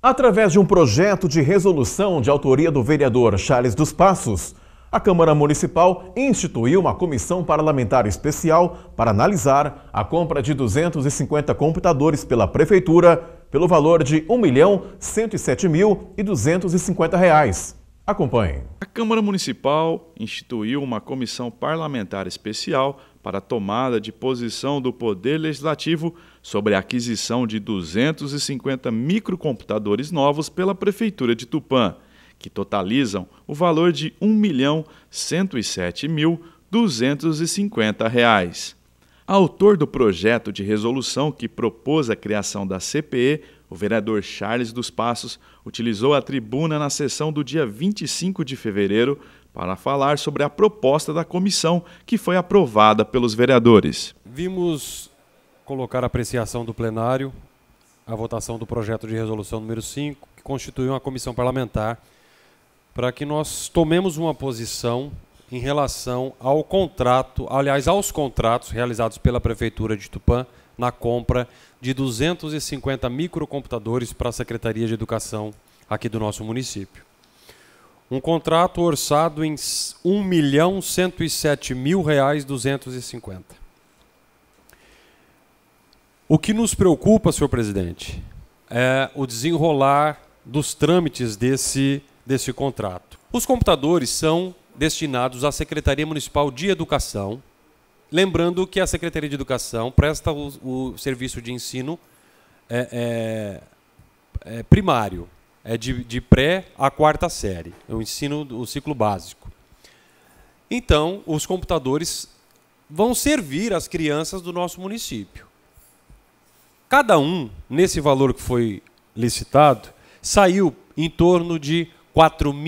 Através de um projeto de resolução de autoria do vereador Charles dos Passos, a Câmara Municipal instituiu uma comissão parlamentar especial para analisar a compra de 250 computadores pela Prefeitura pelo valor de R$ 1.107.250. Acompanhe. A Câmara Municipal instituiu uma comissão parlamentar especial para a tomada de posição do Poder Legislativo sobre a aquisição de 250 microcomputadores novos pela Prefeitura de Tupã, que totalizam o valor de R$ 1.107.250. Autor do projeto de resolução que propôs a criação da CPE, o vereador Charles dos Passos utilizou a tribuna na sessão do dia 25 de fevereiro para falar sobre a proposta da comissão que foi aprovada pelos vereadores. Vimos colocar a apreciação do plenário a votação do projeto de resolução número 5, que constitui uma comissão parlamentar, para que nós tomemos uma posição em relação ao contrato, aliás, aos contratos realizados pela Prefeitura de Tupã na compra de 250 microcomputadores para a Secretaria de Educação aqui do nosso município. Um contrato orçado em R$ 1.107.250. O que nos preocupa, senhor presidente, é o desenrolar dos trâmites desse contrato. Os computadores são destinados à Secretaria Municipal de Educação, lembrando que a Secretaria de Educação presta o serviço de ensino primário, de pré à quarta série, o ensino do ciclo básico. Então, os computadores vão servir às crianças do nosso município. Cada um, nesse valor que foi licitado, saiu em torno de R$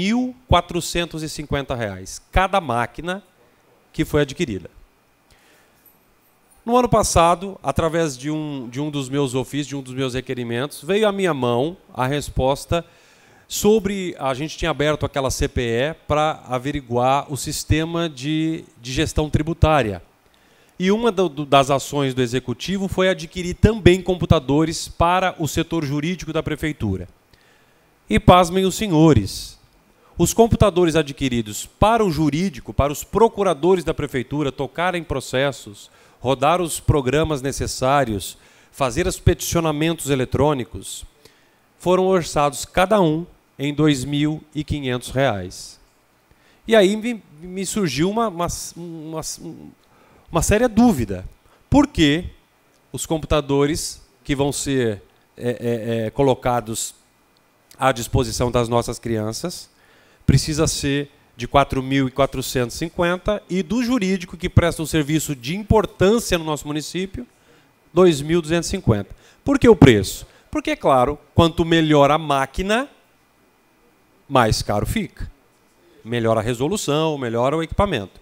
4.450, cada máquina que foi adquirida. No ano passado, através de um dos meus ofícios, de um dos meus requerimentos, veio à minha mão a resposta sobre... A gente tinha aberto aquela CPE para averiguar o sistema de gestão tributária. E uma das ações do Executivo foi adquirir também computadores para o setor jurídico da Prefeitura. E pasmem os senhores, os computadores adquiridos para o jurídico, para os procuradores da Prefeitura tocarem processos, rodar os programas necessários, fazer os peticionamentos eletrônicos, foram orçados cada um em R$ 2.500. E aí me surgiu uma séria dúvida. Por que os computadores que vão ser colocados à disposição das nossas crianças precisa ser de R$ 4.450 e do jurídico, que presta um serviço de importância no nosso município, R$ 2.250. Por que o preço? Porque, é claro, quanto melhor a máquina, mais caro fica. Melhor a resolução, melhor o equipamento.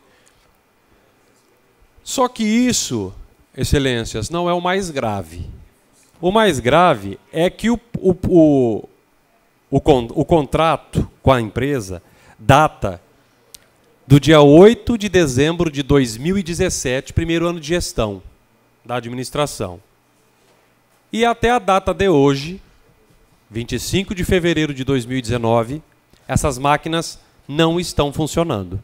Só que isso, excelências, não é o mais grave. O mais grave é que o contrato com a empresa data do dia 8 de dezembro de 2017, primeiro ano de gestão da administração. E até a data de hoje, 25 de fevereiro de 2019, essas máquinas não estão funcionando.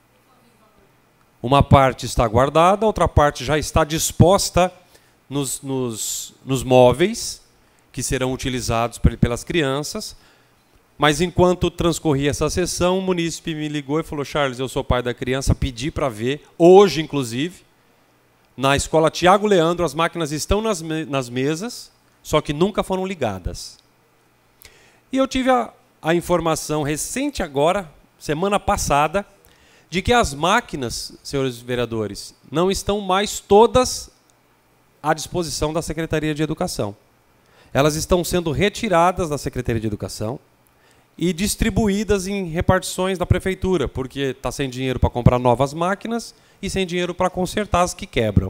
Uma parte está guardada, outra parte já está disposta nos móveis que serão utilizados pelas crianças. Mas enquanto transcorria essa sessão, o munícipe me ligou e falou: Charles, eu sou pai da criança, pedi para ver, hoje inclusive, na escola Tiago Leandro, as máquinas estão nas mesas, só que nunca foram ligadas. E eu tive a informação recente agora, semana passada, de que as máquinas, senhores vereadores, não estão mais todas à disposição da Secretaria de Educação. Elas estão sendo retiradas da Secretaria de Educação e distribuídas em repartições da Prefeitura, porque está sem dinheiro para comprar novas máquinas e sem dinheiro para consertar as que quebram.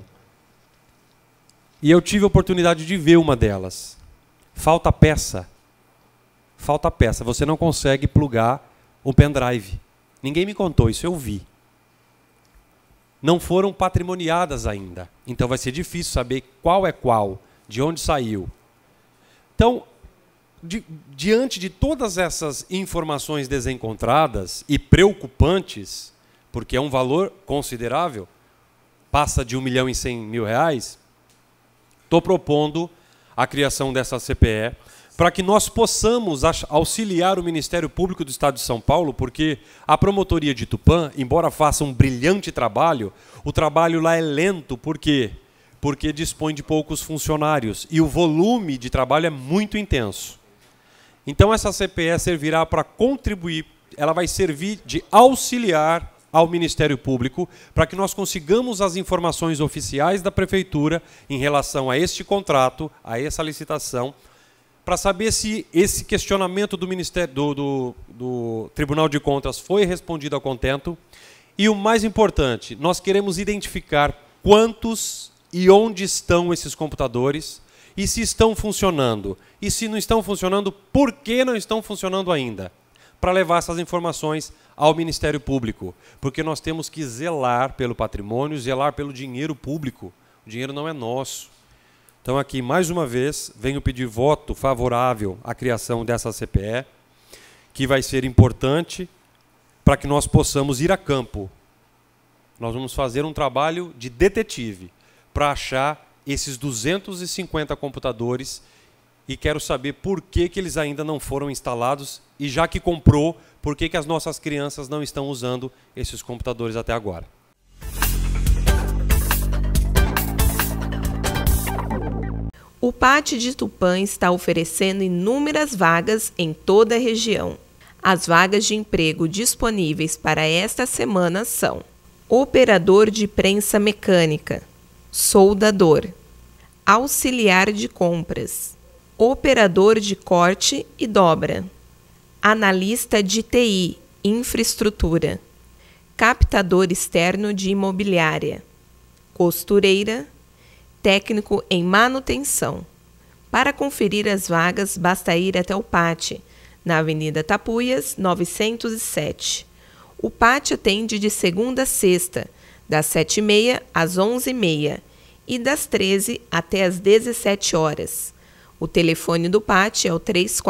E eu tive a oportunidade de ver uma delas. Falta peça. Falta peça. Você não consegue plugar o pendrive. Ninguém me contou, isso eu vi. Não foram patrimoniadas ainda. Então vai ser difícil saber qual é qual, de onde saiu. Então, diante de todas essas informações desencontradas e preocupantes, porque é um valor considerável, passa de R$1.100.000, estou propondo a criação dessa CPE para que nós possamos auxiliar o Ministério Público do Estado de São Paulo, porque a promotoria de Tupã, embora faça um brilhante trabalho, o trabalho lá é lento. Por quê? Porque dispõe de poucos funcionários e o volume de trabalho é muito intenso. Então essa CPE servirá para contribuir, ela vai servir de auxiliar ao Ministério Público para que nós consigamos as informações oficiais da Prefeitura em relação a este contrato, a essa licitação, para saber se esse questionamento do Ministério do Tribunal de Contas foi respondido a contento. E o mais importante, nós queremos identificar quantos e onde estão esses computadores e se estão funcionando. E se não estão funcionando, por que não estão funcionando ainda? Para levar essas informações ao Ministério Público. Porque nós temos que zelar pelo patrimônio, zelar pelo dinheiro público. O dinheiro não é nosso. Então aqui, mais uma vez, venho pedir voto favorável à criação dessa CPE, que vai ser importante para que nós possamos ir a campo. Nós vamos fazer um trabalho de detetive para achar esses 250 computadores e quero saber por que eles ainda não foram instalados e, já que comprou, por que as nossas crianças não estão usando esses computadores até agora. O PAT de Tupã está oferecendo inúmeras vagas em toda a região. As vagas de emprego disponíveis para esta semana são: operador de prensa mecânica, soldador, auxiliar de compras, operador de corte e dobra, analista de TI, infraestrutura, captador externo de imobiliária, costureira, técnico em manutenção. Para conferir as vagas, basta ir até o PAT, na Avenida Tapuias, 907. O PAT atende de segunda a sexta, das 7h30 às 11h30 e das 13 até às 17 horas. O telefone do PAT é o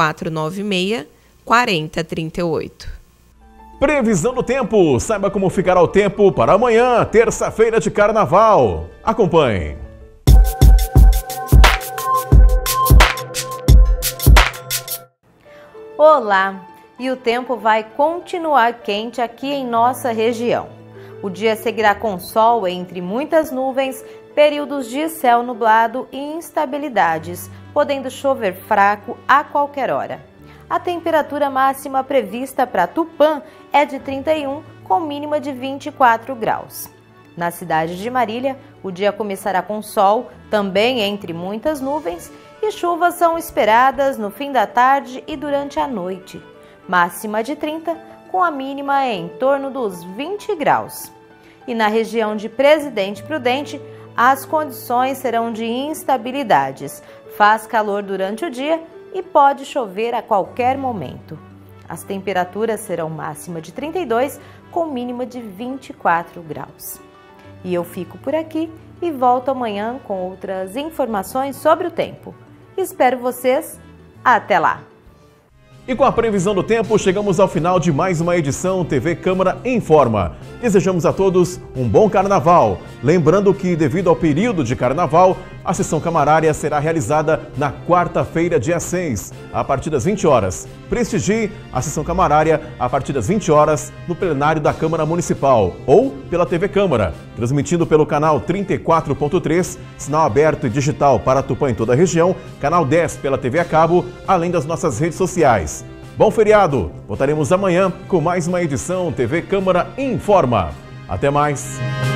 3496-4038. Previsão do tempo. Saiba como ficará o tempo para amanhã, terça-feira de Carnaval. Acompanhe. Olá! E o tempo vai continuar quente aqui em nossa região. O dia seguirá com sol entre muitas nuvens, períodos de céu nublado e instabilidades, podendo chover fraco a qualquer hora. A temperatura máxima prevista para Tupã é de 31, com mínima de 24 graus. Na cidade de Marília, o dia começará com sol, também entre muitas nuvens, e chuvas são esperadas no fim da tarde e durante a noite. Máxima de 30, com a mínima em torno dos 20 graus. E na região de Presidente Prudente, as condições serão de instabilidades. Faz calor durante o dia e pode chover a qualquer momento. As temperaturas serão máxima de 32, com mínima de 24 graus. E eu fico por aqui e volto amanhã com outras informações sobre o tempo. Espero vocês. Até lá! E com a previsão do tempo, chegamos ao final de mais uma edição TV Câmara Informa. Desejamos a todos um bom carnaval. Lembrando que, devido ao período de carnaval, a sessão camarária será realizada na quarta-feira, dia 6, a partir das 20 horas. Prestigie a sessão camarária a partir das 20 horas no plenário da Câmara Municipal ou pela TV Câmara, transmitindo pelo canal 34.3, sinal aberto e digital para Tupã em toda a região, canal 10 pela TV a cabo, além das nossas redes sociais. Bom feriado! Voltaremos amanhã com mais uma edição TV Câmara Informa. Até mais!